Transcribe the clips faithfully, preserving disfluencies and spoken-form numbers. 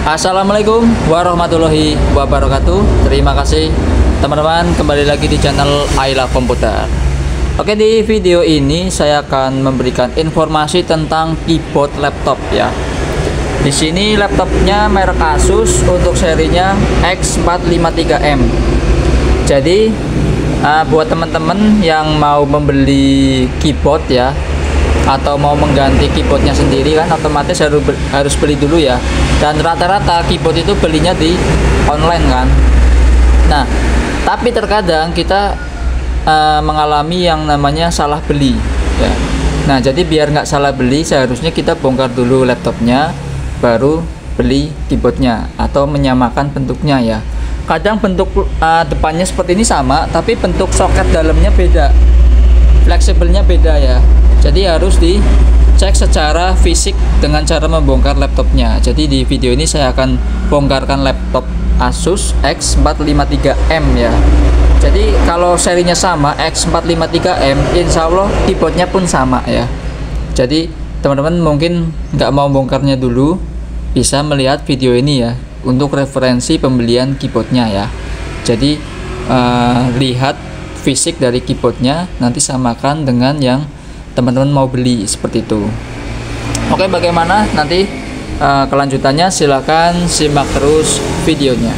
Assalamualaikum warahmatullahi wabarakatuh. Terima kasih teman-teman, kembali lagi di channel I Love Komputer. Oke, di video ini saya akan memberikan informasi tentang keyboard laptop ya. Di sini laptopnya merek Asus untuk serinya X empat lima tiga M. Jadi uh, buat teman-teman yang mau membeli keyboard ya, atau mau mengganti keyboardnya sendiri kan otomatis harus harus beli dulu ya, dan rata-rata keyboard itu belinya di online kan. Nah tapi terkadang kita uh, mengalami yang namanya salah beli ya. Nah jadi biar nggak salah beli, seharusnya kita bongkar dulu laptopnya baru beli keyboardnya, atau menyamakan bentuknya ya. Kadang bentuk uh, depannya seperti ini sama, tapi bentuk soket dalamnya beda, fleksibelnya beda ya. Jadi harus dicek secara fisik dengan cara membongkar laptopnya. Jadi di video ini saya akan bongkarkan laptop Asus X empat lima tiga M ya. Jadi kalau serinya sama X empat lima tiga M, insya Allah keyboardnya pun sama ya. Jadi teman-teman mungkin nggak mau bongkarnya dulu, bisa melihat video ini ya untuk referensi pembelian keyboardnya ya. Jadi uh, lihat fisik dari keyboardnya, nanti samakan dengan yang teman-teman mau beli seperti itu. Oke, bagaimana nanti uh, kelanjutannya, silakan simak terus videonya.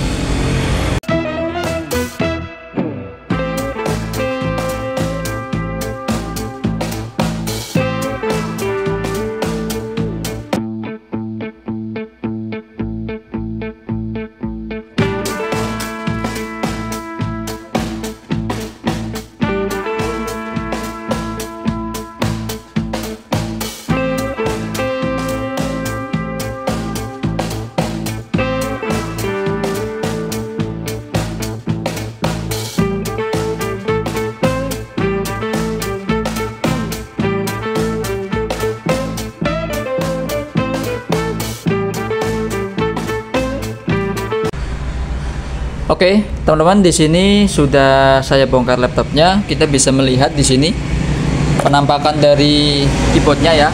Oke, teman-teman, di sini sudah saya bongkar laptopnya. Kita bisa melihat di sini penampakan dari keyboardnya ya.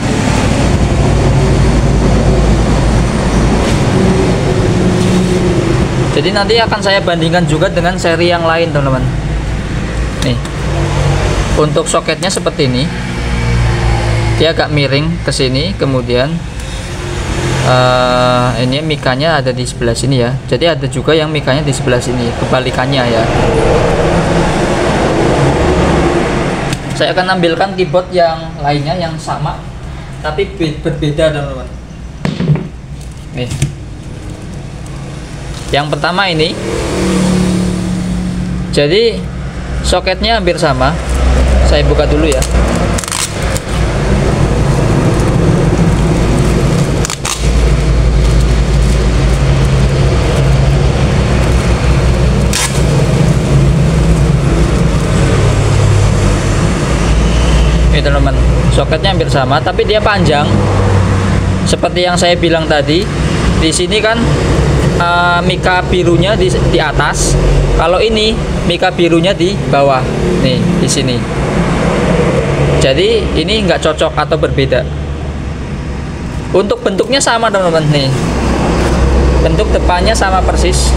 Jadi nanti akan saya bandingkan juga dengan seri yang lain, teman-teman. Nih, untuk soketnya seperti ini, dia agak miring ke sini, kemudian Uh, ini mikanya ada di sebelah sini ya. Jadi ada juga yang mikanya di sebelah sini, kebalikannya ya. Saya akan ambilkan keyboard yang lainnya yang sama tapi berbeda, teman-teman. Nih, yang pertama ini, jadi soketnya hampir sama. Saya buka dulu ya. Teman-teman, soketnya hampir sama, tapi dia panjang. Seperti yang saya bilang tadi, di sini kan uh, mika birunya di, di atas. Kalau ini mika birunya di bawah, nih di sini. Jadi ini nggak cocok atau berbeda. Untuk bentuknya sama, teman-teman. Nih, bentuk depannya sama persis.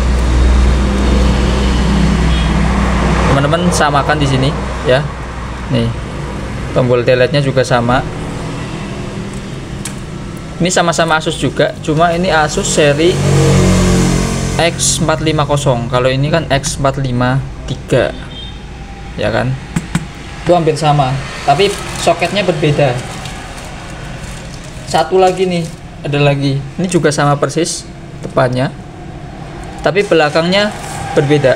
Teman-teman samakan di sini ya. Nih, tombol delete-nya juga sama. Ini sama-sama Asus juga, cuma ini Asus seri X empat lima nol. Kalau ini kan X empat lima tiga. Ya kan? Itu hampir sama, tapi soketnya berbeda. Satu lagi nih, ada lagi. Ini juga sama persis depannya, tapi belakangnya berbeda.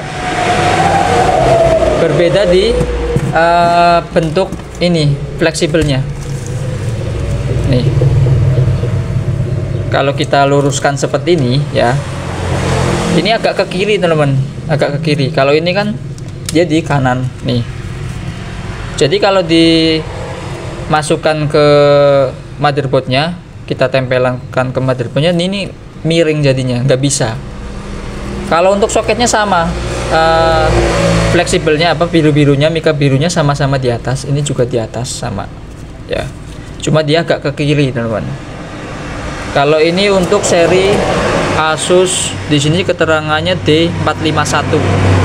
Berbeda di uh, bentuk ini fleksibelnya. Nih, kalau kita luruskan seperti ini ya, ini agak ke kiri, teman-teman, agak ke kiri. Kalau ini kan dia di kanan nih. Jadi kalau dimasukkan ke motherboardnya, kita tempelkan ke motherboardnya, ini miring jadinya, nggak bisa. Kalau untuk soketnya sama, uh, fleksibelnya apa, biru-birunya, mika birunya sama-sama di atas. Ini juga di atas sama ya, cuma dia agak ke kiri, teman-teman. Kalau ini untuk seri Asus di sini keterangannya D empat lima satu.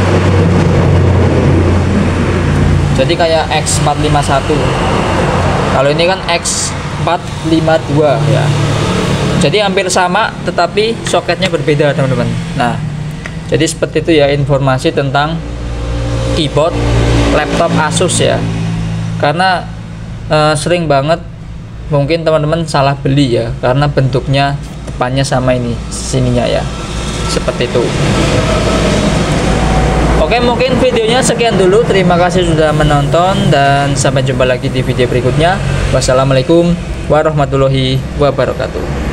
Jadi kayak X empat lima satu. Kalau ini kan X empat lima dua ya. Jadi hampir sama tetapi soketnya berbeda teman-teman. Nah, jadi seperti itu ya informasi tentang keyboard laptop Asus ya. Karena eh, sering banget mungkin teman-teman salah beli ya, karena bentuknya depannya sama ini sininya ya. Seperti itu. Oke, mungkin videonya sekian dulu. Terima kasih sudah menonton dan sampai jumpa lagi di video berikutnya. Wassalamualaikum warahmatullahi wabarakatuh.